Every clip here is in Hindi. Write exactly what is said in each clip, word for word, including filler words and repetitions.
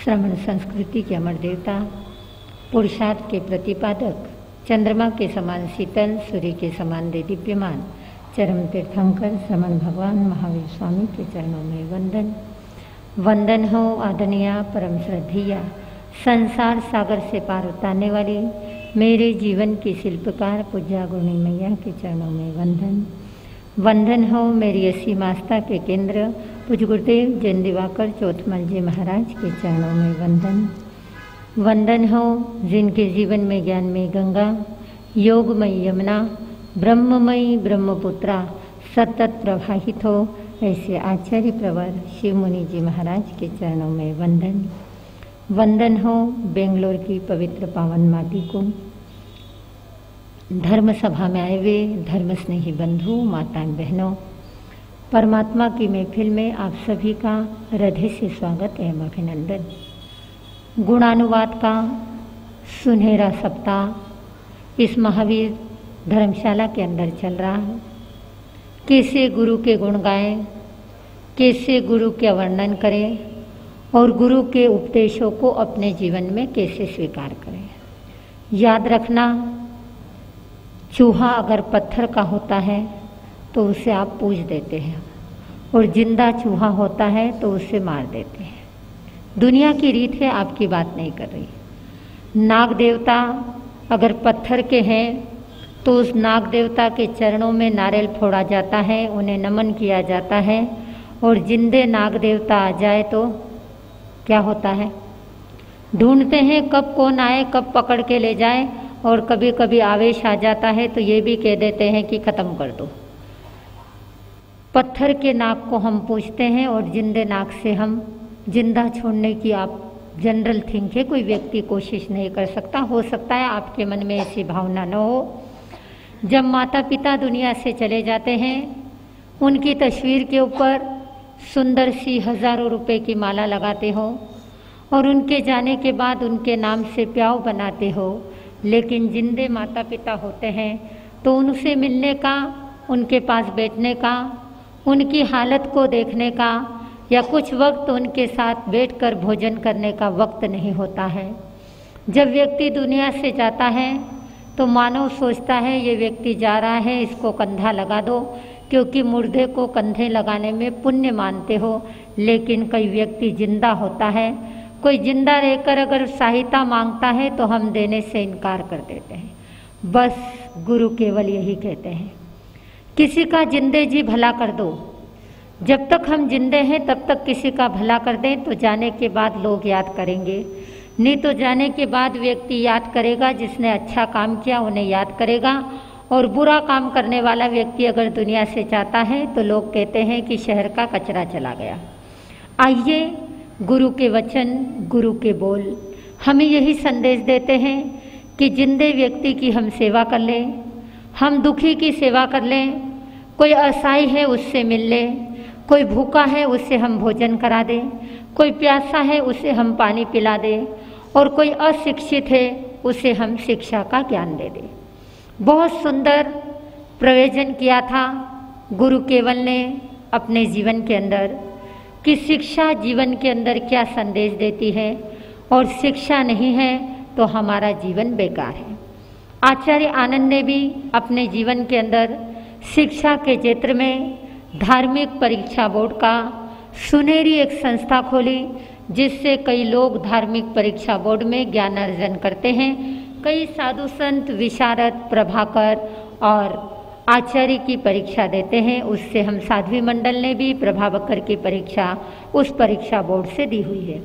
श्रमण संस्कृति के अमर देवता, पुरुषार्थ के प्रतिपादक, चंद्रमा के समान शीतल, सूर्य के समान देदीप्यमान, चरम तीर्थंकर श्रमण भगवान महावीर स्वामी के चरणों में वंदन। वंदन हो आदरणीय परम श्रद्धेया, संसार सागर से पार उतारने वाली मेरे जीवन की शिल्पकार पूज्या गुणी मैया के चरणों में वंदन। वंदन हो मेरी असीम आस्था के केंद्र पूज्य गुरुदेव जैन दिवाकर चौथमल जी महाराज के चरणों में वंदन। वंदन हो जिनके जीवन में ज्ञान में गंगा, योगमयी यमुना, ब्रह्ममयी ब्रह्मपुत्रा सतत प्रवाहित हो, ऐसे आचार्य प्रवर शिव मुनि जी महाराज के चरणों में वंदन। वंदन हो बेंगलोर की पवित्र पावन माटी को, धर्म सभा में आए हुए धर्म स्नेही बंधु, माताएं, बहनों, परमात्मा की महफिल में आप सभी का हृदय से स्वागत एवं अभिनंदन। गुणानुवाद का सुनहरा सप्ताह इस महावीर धर्मशाला के अंदर चल रहा है। कैसे गुरु के गुण गाएं, कैसे गुरु के वर्णन करें और गुरु के उपदेशों को अपने जीवन में कैसे स्वीकार करें। याद रखना, चूहा अगर पत्थर का होता है तो उसे आप पूज देते हैं और जिंदा चूहा होता है तो उसे मार देते हैं। दुनिया की रीत है, आपकी बात नहीं कर रही। नाग देवता अगर पत्थर के हैं तो उस नाग देवता के चरणों में नारियल फोड़ा जाता है, उन्हें नमन किया जाता है। और जिंदे नाग देवता आ जाए तो क्या होता है? ढूंढते हैं कब कौन आए, कब पकड़ के ले जाए। और कभी कभी आवेश आ जाता है तो ये भी कह देते हैं कि ख़त्म कर दो। पत्थर के नाग को हम पूछते हैं और जिंदे नाग से हम जिंदा छोड़ने की आप जनरल थिंक है, कोई व्यक्ति कोशिश नहीं कर सकता। हो सकता है आपके मन में ऐसी भावना न हो। जब माता पिता दुनिया से चले जाते हैं, उनकी तस्वीर के ऊपर सुंदर सी हज़ारों रुपए की माला लगाते हो और उनके जाने के बाद उनके नाम से प्याव बनाते हो। लेकिन जिंदे माता पिता होते हैं तो उनसे मिलने का, उनके पास बैठने का, उनकी हालत को देखने का या कुछ वक्त उनके साथ बैठकर भोजन करने का वक्त नहीं होता है। जब व्यक्ति दुनिया से जाता है तो मानव सोचता है ये व्यक्ति जा रहा है, इसको कंधा लगा दो, क्योंकि मुर्दे को कंधे लगाने में पुण्य मानते हो। लेकिन कई व्यक्ति जिंदा होता है, कोई जिंदा रहकर अगर सहायता मांगता है तो हम देने से इनकार कर देते हैं। बस गुरु केवल यही कहते हैं, किसी का जिंदे जी भला कर दो। जब तक हम जिंदे हैं तब तक किसी का भला कर दें तो जाने के बाद लोग याद करेंगे, नहीं तो जाने के बाद व्यक्ति याद करेगा जिसने अच्छा काम किया उन्हें याद करेगा। और बुरा काम करने वाला व्यक्ति अगर दुनिया से जाता है तो लोग कहते हैं कि शहर का कचरा चला गया। आइए गुरु के वचन, गुरु के बोल हमें यही संदेश देते हैं कि जिंदे व्यक्ति की हम सेवा कर लें, हम दुखी की सेवा कर लें। कोई असहाय है उससे मिल लें, कोई भूखा है उससे हम भोजन करा दें, कोई प्यासा है उसे हम पानी पिला दें और कोई अशिक्षित है उसे हम शिक्षा का ज्ञान दे दें। बहुत सुंदर प्रयोजन किया था गुरु केवल ने अपने जीवन के अंदर कि शिक्षा जीवन के अंदर क्या संदेश देती है और शिक्षा नहीं है तो हमारा जीवन बेकार है। आचार्य आनंद ने भी अपने जीवन के अंदर शिक्षा के क्षेत्र में धार्मिक परीक्षा बोर्ड का सुनहरी एक संस्था खोली, जिससे कई लोग धार्मिक परीक्षा बोर्ड में ज्ञान अर्जन करते हैं। कई साधु संत, विशारद, प्रभाकर और आचार्य की परीक्षा देते हैं। उससे हम साध्वी मंडल ने भी प्रभाकर की परीक्षा उस परीक्षा बोर्ड से दी हुई है।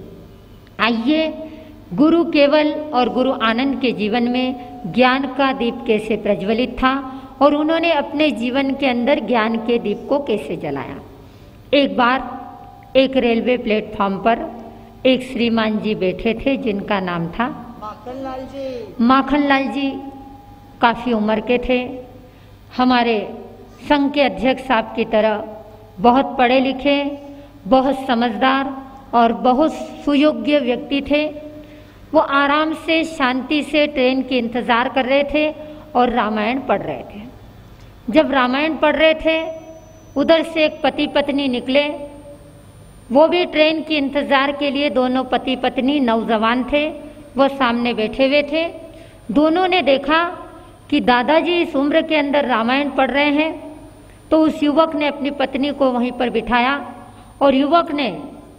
आइए गुरु केवल और गुरु आनंद के जीवन में ज्ञान का दीप कैसे प्रज्वलित था और उन्होंने अपने जीवन के अंदर ज्ञान के दीप को कैसे जलाया। एक बार एक रेलवे प्लेटफॉर्म पर एक श्रीमान जी बैठे थे जिनका नाम था माखनलाल जी। माखनलाल जी काफ़ी उम्र के थे, हमारे संघ के अध्यक्ष साहब की तरह बहुत पढ़े लिखे, बहुत समझदार और बहुत सुयोग्य व्यक्ति थे। वो आराम से शांति से ट्रेन की इंतज़ार कर रहे थे और रामायण पढ़ रहे थे। जब रामायण पढ़ रहे थे उधर से एक पति पत्नी निकले वो भी ट्रेन की इंतज़ार के लिए, दोनों पति पत्नी नौजवान थे, वो सामने बैठे हुए थे। दोनों ने देखा कि दादाजी इस उम्र के अंदर रामायण पढ़ रहे हैं, तो उस युवक ने अपनी पत्नी को वहीं पर बिठाया और युवक ने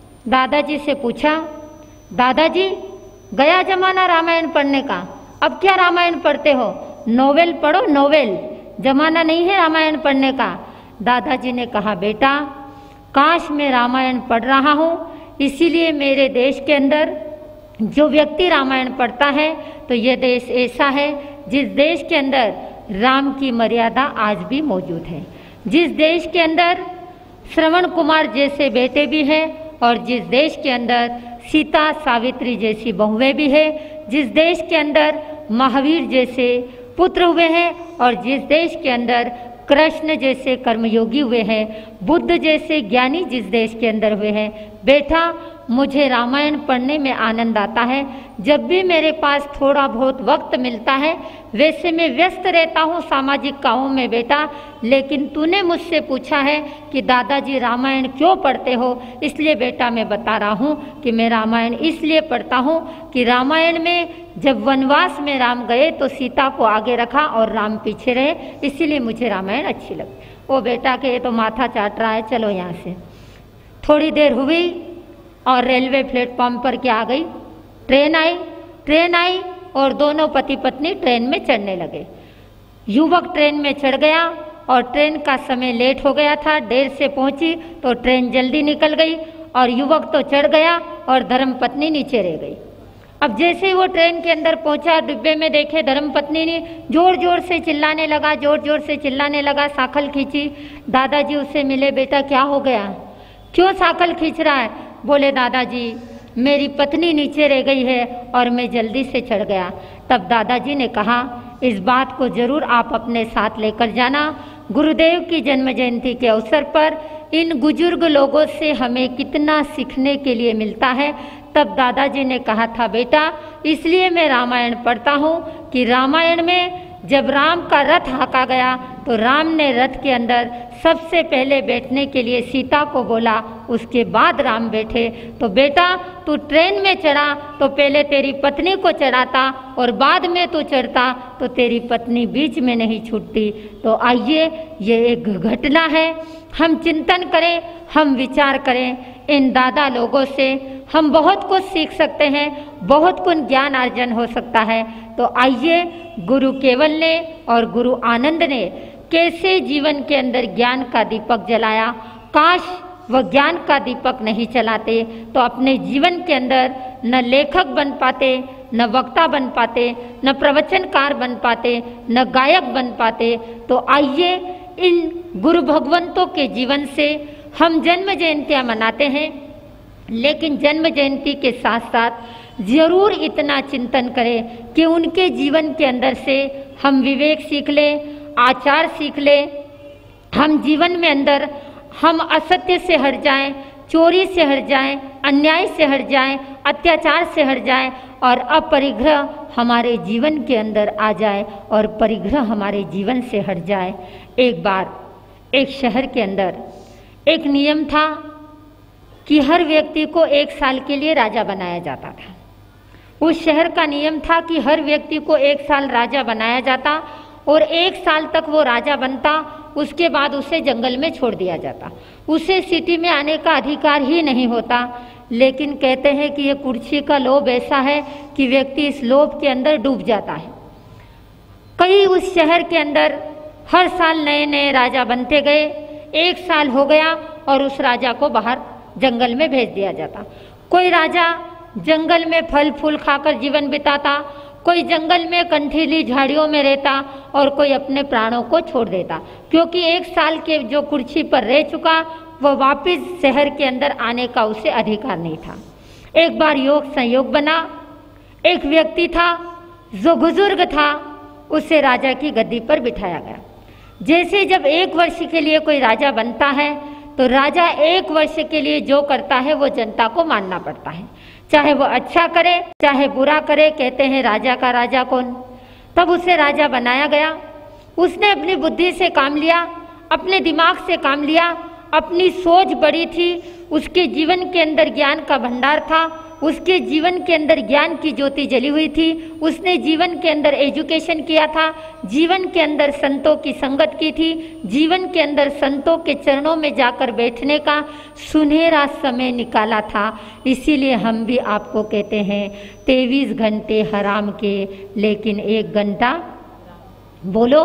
दादाजी से पूछा, दादाजी गया जमाना रामायण पढ़ने का, अब क्या रामायण पढ़ते हो, नोवेल पढ़ो नोवेल, जमाना नहीं है रामायण पढ़ने का। दादाजी ने कहा, बेटा काश मैं रामायण पढ़ रहा हूँ, इसीलिए मेरे देश के अंदर जो व्यक्ति रामायण पढ़ता है तो ये देश ऐसा है जिस देश के अंदर राम की मर्यादा आज भी मौजूद है, जिस देश के अंदर श्रवण कुमार जैसे बेटे भी हैं और जिस देश के अंदर सीता सावित्री जैसी बहुएं भी है, जिस देश के अंदर महावीर जैसे पुत्र हुए हैं और जिस देश के अंदर कृष्ण जैसे कर्मयोगी हुए हैं, बुद्ध जैसे ज्ञानी जिस देश के अंदर हुए हैं। बेटा मुझे रामायण पढ़ने में आनंद आता है, जब भी मेरे पास थोड़ा बहुत वक्त मिलता है, वैसे मैं व्यस्त रहता हूँ सामाजिक कामों में बेटा, लेकिन तूने मुझसे पूछा है कि दादाजी रामायण क्यों पढ़ते हो, इसलिए बेटा मैं बता रहा हूँ कि मैं रामायण इसलिए पढ़ता हूँ कि रामायण में जब वनवास में राम गए तो सीता को आगे रखा और राम पीछे रहे, इसीलिए मुझे रामायण अच्छी लगी। वो बेटा के ये तो माथा चाट रहा है, चलो यहाँ से। थोड़ी देर हुई और रेलवे प्लेटफॉर्म पर क्या आ गई, ट्रेन आई। ट्रेन आई और दोनों पति पत्नी ट्रेन में चढ़ने लगे। युवक ट्रेन में चढ़ गया और ट्रेन का समय लेट हो गया था, देर से पहुंची तो ट्रेन जल्दी निकल गई और युवक तो चढ़ गया और धर्मपत्नी नीचे रह गई। अब जैसे ही वो ट्रेन के अंदर पहुंचा, डिब्बे में देखे धर्मपत्नी ने जोर जोर से चिल्लाने लगा, जोर जोर से चिल्लाने लगा, साखल खींची। दादाजी उससे मिले, बेटा क्या हो गया, क्यों साखल खींच रहा है? बोले, दादाजी मेरी पत्नी नीचे रह गई है और मैं जल्दी से चढ़ गया। तब दादाजी ने कहा, इस बात को जरूर आप अपने साथ लेकर जाना। गुरुदेव की जन्म जयंती के अवसर पर इन बुजुर्ग लोगों से हमें कितना सीखने के लिए मिलता है। तब दादाजी ने कहा था, बेटा इसलिए मैं रामायण पढ़ता हूँ कि रामायण में जब राम का रथ हाँका गया तो राम ने रथ के अंदर सबसे पहले बैठने के लिए सीता को बोला, उसके बाद राम बैठे। तो बेटा तू ट्रेन में चढ़ा तो पहले तेरी पत्नी को चढ़ाता और बाद में तू चढ़ता तो तेरी पत्नी बीच में नहीं छूटती। तो आइए, ये एक घटना है, हम चिंतन करें, हम विचार करें। इन दादा लोगों से हम बहुत कुछ सीख सकते हैं, बहुत कुछ ज्ञान अर्जन हो सकता है। तो आइए, गुरु केवल ने और गुरु आनंद ने कैसे जीवन के अंदर ज्ञान का दीपक जलाया। काश वह ज्ञान का दीपक नहीं चलाते तो अपने जीवन के अंदर न लेखक बन पाते, न वक्ता बन पाते, न प्रवचनकार बन पाते, न गायक बन पाते। तो आइए, इन गुरु भगवंतों के जीवन से हम जन्म जयंतियाँ मनाते हैं, लेकिन जन्म जयंती के साथ साथ जरूर इतना चिंतन करें कि उनके जीवन के अंदर से हम विवेक सीख लें, आचार सीख लें, हम जीवन में अंदर हम असत्य से हट जाएं, चोरी से हट जाएं, अन्याय से हट जाएं, अत्याचार से हट जाएं और अपरिग्रह हमारे जीवन के अंदर आ जाए और परिग्रह हमारे जीवन से हट जाए। एक बार एक शहर के अंदर एक नियम था कि हर व्यक्ति को एक साल के लिए राजा बनाया जाता था। उस शहर का नियम था कि हर व्यक्ति को एक साल राजा बनाया जाता और एक साल तक वो राजा बनता, उसके बाद उसे जंगल में छोड़ दिया जाता, उसे सिटी में आने का अधिकार ही नहीं होता। लेकिन कहते हैं कि ये कुर्सी का लोभ ऐसा है कि व्यक्ति इस लोभ के अंदर डूब जाता है। कई उस शहर के अंदर हर साल नए नए राजा बनते गए। एक साल हो गया और उस राजा को बाहर जंगल में भेज दिया जाता। कोई राजा जंगल में फल फूल खाकर जीवन बिताता, कोई जंगल में कंठीली झाड़ियों में रहता और कोई अपने प्राणों को छोड़ देता, क्योंकि एक साल के जो कुर्सी पर रह चुका वह वापस शहर के अंदर आने का उसे अधिकार नहीं था। एक बार योग संयोग बना, एक व्यक्ति था जो बुजुर्ग था, उसे राजा की गद्दी पर बिठाया गया। जैसे जब एक वर्ष के लिए कोई राजा बनता है तो राजा एक वर्ष के लिए जो करता है वो जनता को मानना पड़ता है, चाहे वो अच्छा करे चाहे बुरा करे। कहते हैं राजा का राजा कौन। तब उसे राजा बनाया गया। उसने अपनी बुद्धि से काम लिया, अपने दिमाग से काम लिया, अपनी सोच बड़ी थी, उसके जीवन के अंदर ज्ञान का भंडार था, उसके जीवन के अंदर ज्ञान की ज्योति जली हुई थी, उसने जीवन के अंदर एजुकेशन किया था, जीवन के अंदर संतों की संगत की थी, जीवन के अंदर संतों के चरणों में जाकर बैठने का सुनहरा समय निकाला था। इसीलिए हम भी आपको कहते हैं तेईस घंटे हराम के लेकिन एक घंटा, बोलो,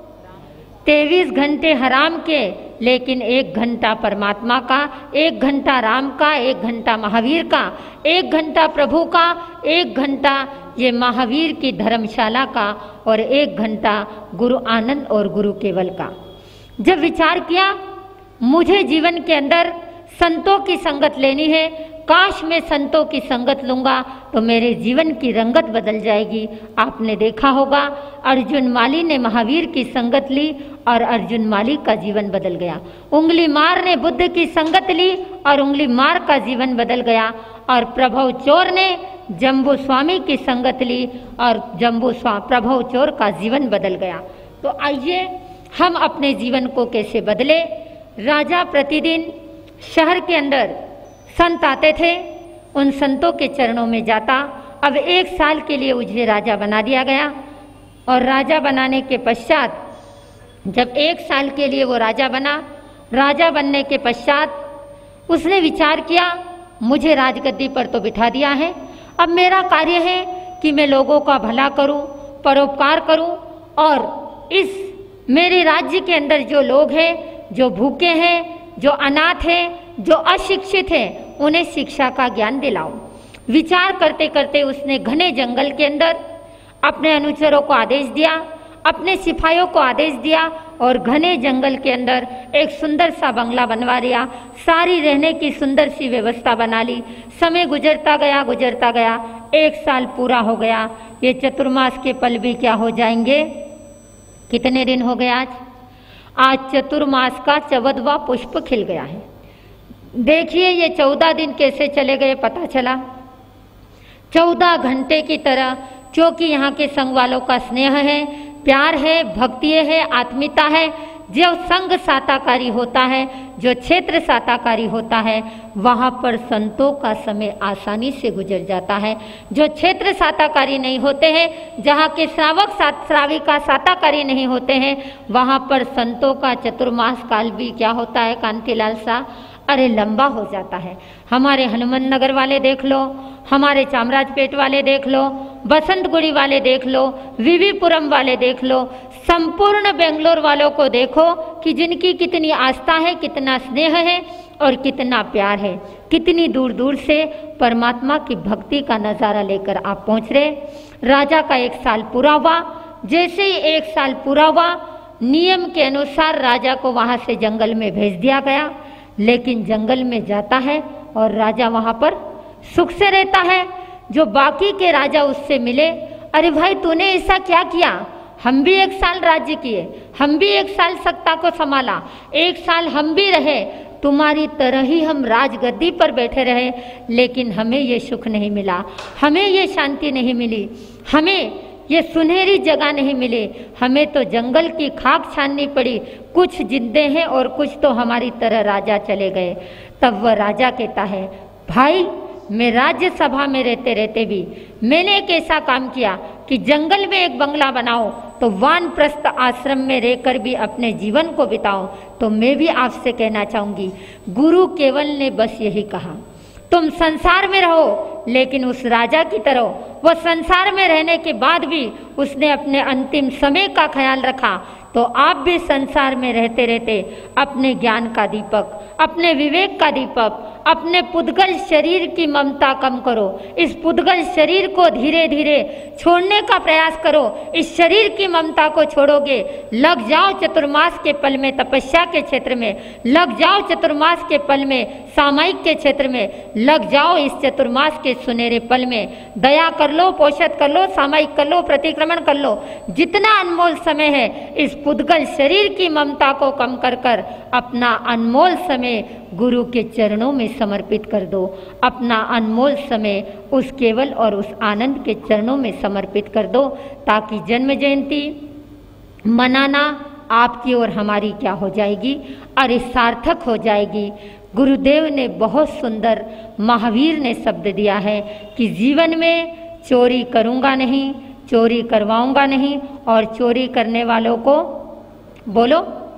तेईस घंटे हराम के लेकिन एक घंटा परमात्मा का, एक घंटा राम का, एक घंटा महावीर का, एक घंटा प्रभु का, एक घंटा ये महावीर की धर्मशाला का और एक घंटा गुरु आनंद और गुरु केवल का। जब विचार किया मुझे जीवन के अंदर संतों की संगत लेनी है, काश मैं संतों की संगत लूँगा तो मेरे जीवन की रंगत बदल जाएगी। आपने देखा होगा अर्जुन माली ने महावीर की संगत ली और अर्जुन माली का जीवन बदल गया। उंगली मार ने बुद्ध की संगत ली और उंगली मार का जीवन बदल गया। और प्रभु चोर ने जम्बू स्वामी की संगत ली और जम्बू स्वा प्रभु चोर का जीवन बदल गया। तो आइए हम अपने जीवन को कैसे बदले। राजा प्रतिदिन शहर के अंदर संत आते थे, उन संतों के चरणों में जाता। अब एक साल के लिए उसे राजा बना दिया गया और राजा बनाने के पश्चात जब एक साल के लिए वो राजा बना, राजा बनने के पश्चात उसने विचार किया मुझे राजगद्दी पर तो बिठा दिया है, अब मेरा कार्य है कि मैं लोगों का भला करूं, परोपकार करूं और इस मेरे राज्य के अंदर जो लोग हैं, जो भूखे हैं, जो अनाथ हैं, जो अशिक्षित हैं, उन्हें शिक्षा का ज्ञान दिलाऊं। विचार करते करते उसने घने जंगल के अंदर अपने अनुचरों को आदेश दिया, अपने सिपाहियों को आदेश दिया और घने जंगल के अंदर एक सुंदर सा बंगला बनवा लिया। सारी रहने की सुंदर सी व्यवस्था बना ली। समय गुजरता गया गुजरता गया एक साल पूरा हो गया। ये चतुर्मास के पल भी क्या हो जाएंगे। कितने दिन हो गए आज? आज चतुर्मास का चौदहवां पुष्प खिल गया है। देखिए ये चौदह दिन कैसे चले गए पता चला। चौदह घंटे की तरह, क्योंकि यहाँ के संग वालों का स्नेह है, प्यार है, भक्ति है, आत्मीयता है। जो संग साताकारी होता है, जो क्षेत्र साताकारी होता है, वहाँ पर संतों का समय आसानी से गुजर जाता है। जो क्षेत्र साताकारी नहीं होते हैं, जहाँ के श्रावक सात श्राविका साताकारी नहीं होते हैं, वहाँ पर संतों का चतुर्मास काल भी क्या होता है कांतिलाल सा, अरे लंबा हो जाता है। हमारे हनुमान नगर वाले देख लो, हमारे चामराजपेट वाले देख लो, बसंतगुड़ी वाले देख लो, विवीपुरम वाले देख लो, संपूर्ण बेंगलोर वालों को देखो कि जिनकी कितनी आस्था है, कितना स्नेह है और कितना प्यार है। कितनी दूर दूर से परमात्मा की भक्ति का नज़ारा लेकर आप पहुँच रहे। राजा का एक साल पूरा हुआ। जैसे ही एक साल पूरा हुआ, नियम के अनुसार राजा को वहाँ से जंगल में भेज दिया गया। लेकिन जंगल में जाता है और राजा वहाँ पर सुख से रहता है। जो बाकी के राजा उससे मिले, अरे भाई तूने ऐसा क्या किया, हम भी एक साल राज्य किए, हम भी एक साल सत्ता को संभाला, एक साल हम भी रहे, तुम्हारी तरह ही हम राजगद्दी पर बैठे रहे, लेकिन हमें ये सुख नहीं मिला, हमें ये शांति नहीं मिली, हमें ये सुनहरी जगह नहीं मिली, हमें तो जंगल की खाक छाननी पड़ी। कुछ जिंदे हैं और कुछ तो हमारी तरह राजा चले गए। तब वह राजा कहता है, भाई मैं राज्यसभा में रहते रहते भी मैंने एक ऐसा काम किया कि जंगल में एक बंगला बनाओ तो वानप्रस्थ आश्रम में रहकर भी अपने जीवन को बिताओ। तो मैं भी आपसे कहना चाहूँगी, गुरु केवल ने बस यही कहा, तुम संसार में रहो लेकिन उस राजा की तरह। वह संसार में रहने के बाद भी उसने अपने अंतिम समय का ख्याल रखा। तो आप भी संसार में रहते रहते अपने ज्ञान का दीपक, अपने विवेक का दीपक, अपने पुद्गल शरीर की ममता कम करो। इस पुद्गल शरीर को धीरे धीरे छोड़ने का प्रयास करो। इस शरीर की ममता को छोड़ोगे, लग जाओ चतुर्मास के पल में तपस्या के क्षेत्र में, लग जाओ चतुर्मास के पल में सामायिक के क्षेत्र में, लग जाओ इस चतुर्मास के सुनहरे पल में। दया कर लो, पोषद कर लो, सामायिक कर लो, प्रतिक्रमण कर लो। जितना अनमोल समय है, इस पुद्गल शरीर की ममता को कम कर कर अपना अनमोल समय गुरु के चरणों में समर्पित कर दो। अपना अनमोल समय उस केवल और उस आनंद के चरणों में समर्पित कर दो, ताकि जन्म जयंती मनाना आपकी और हमारी क्या हो जाएगी, और सार्थक हो जाएगी। गुरुदेव ने बहुत सुंदर, महावीर ने शब्द दिया है कि जीवन में चोरी करूँगा नहीं, चोरी करवाऊँगा नहीं, और चोरी करने वालों को बोलो।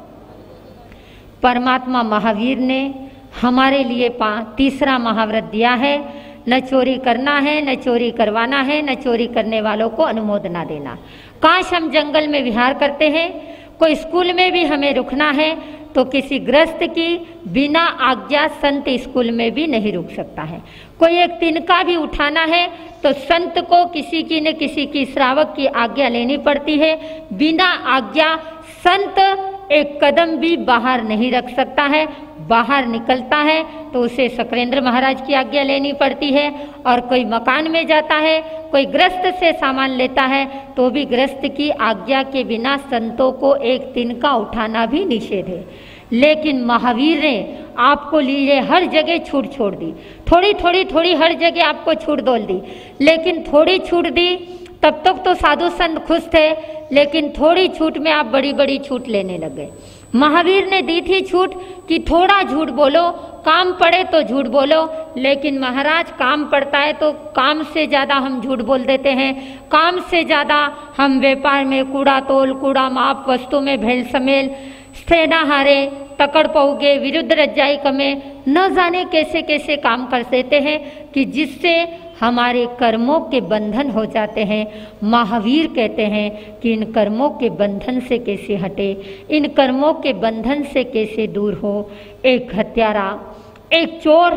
परमात्मा महावीर ने हमारे लिए तीसरा महाव्रत दिया है, न चोरी करना है, न चोरी करवाना है, न चोरी करने वालों को अनुमोदना देना। काश हम जंगल में विहार करते हैं, कोई स्कूल में भी हमें रुकना है तो किसी गृहस्थ की बिना आज्ञा संत स्कूल में भी नहीं रुक सकता है। कोई एक तिनका भी उठाना है तो संत को किसी की न किसी की श्रावक की आज्ञा लेनी पड़ती है। बिना आज्ञा संत एक कदम भी बाहर नहीं रख सकता है। बाहर निकलता है तो उसे शक्रेंद्र महाराज की आज्ञा लेनी पड़ती है। और कोई मकान में जाता है, कोई गृहस्थ से सामान लेता है तो भी गृहस्थ की आज्ञा के बिना संतों को एक तिनका उठाना भी निषेध है। लेकिन महावीर ने आपको लिए हर जगह छूट छोड़ दी, थोड़ी थोड़ी थोड़ी हर जगह आपको छूट दोल दी। लेकिन थोड़ी छूट दी तब तक तो साधु संत खुश थे, लेकिन थोड़ी छूट में आप बड़ी बड़ी छूट लेने लगे। महावीर ने दी थी छूट कि थोड़ा झूठ बोलो, काम पड़े तो झूठ बोलो। लेकिन महाराज काम पड़ता है तो काम से ज़्यादा हम झूठ बोल देते हैं, काम से ज़्यादा हम व्यापार में कूड़ा तोल, कूड़ा माप, वस्तु में भेल समेल, सेना हारे, तकड़ पौगे, विरुद्ध रज्जाई कमे, न जाने कैसे कैसे काम कर देते हैं कि जिससे हमारे कर्मों के बंधन हो जाते हैं। महावीर कहते हैं कि इन कर्मों के बंधन से कैसे हटे, इन कर्मों के बंधन से कैसे दूर हो। एक हत्यारा, एक चोर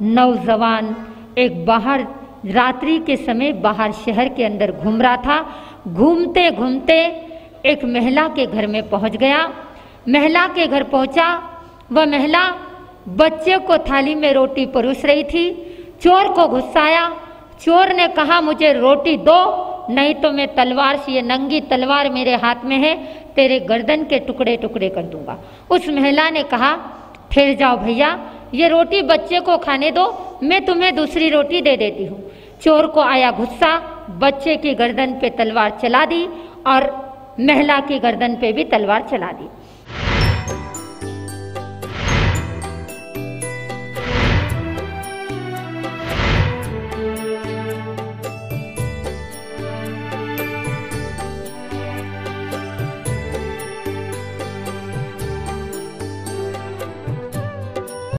नौजवान एक बाहर रात्रि के समय बाहर शहर के अंदर घूम रहा था। घूमते घूमते एक महिला के घर में पहुंच गया। महिला के घर पहुंचा, वह महिला बच्चे को थाली में रोटी परोस रही थी। चोर को गुस्सा आया। चोर ने कहा मुझे रोटी दो, नहीं तो मैं तलवार से, ये नंगी तलवार मेरे हाथ में है, तेरे गर्दन के टुकड़े टुकड़े कर दूंगा। उस महिला ने कहा ठहर जाओ भैया, ये रोटी बच्चे को खाने दो, मैं तुम्हें दूसरी रोटी दे देती हूँ। चोर को आया गुस्सा, बच्चे की गर्दन पे तलवार चला दी और महिला की गर्दन पे भी तलवार चला दी।